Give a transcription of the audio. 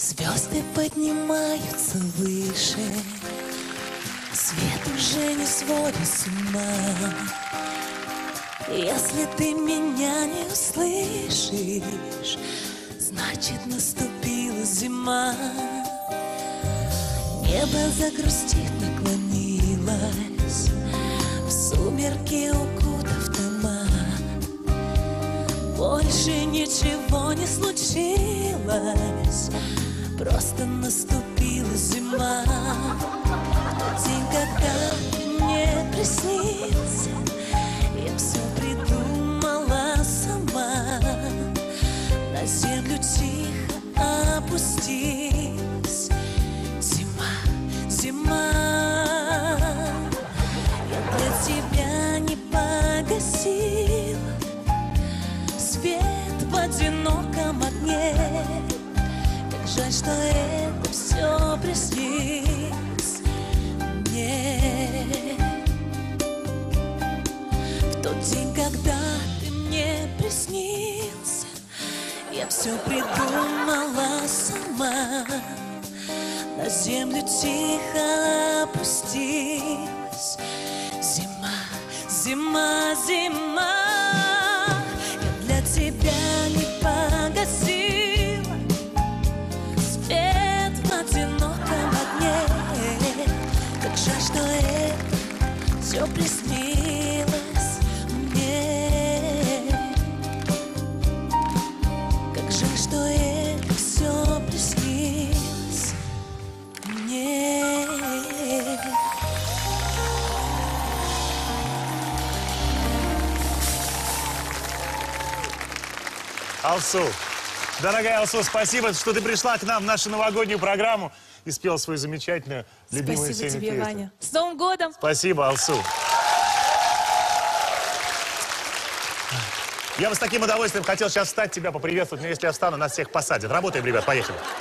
Звезды поднимаются выше, свет уже не сводит с ума. Если ты меня не услышишь, значит наступила зима. Небо загрустит, наклонилось, в сумерки укутав дома. Больше ничего не случилось, просто наступила зима. Тот день, когда ты мне приснился, я все придумала сама. На землю тихо опустилась зима, зима. Я для тебя не погасила свет в одиноком огне. Как жаль, что это все приснилось мне. В тот день, когда ты мне приснился, я все придумала сама. На землю тихо опустилась зима, зима, зима. Тебя не погасила свет в одиноком огне. Как жаль, что это все приснилось мне. Как жаль, что это все приснилось мне. Алсу, дорогая Алсу, спасибо, что ты пришла к нам в нашу новогоднюю программу и спела свою замечательную, любимую Спасибо всеми тебе, песню. Ваня. С Новым годом! Спасибо, Алсу. Я бы с таким удовольствием хотел сейчас встать, тебя поприветствовать, но если я встану, нас всех посадят. Работаем, ребят, поехали.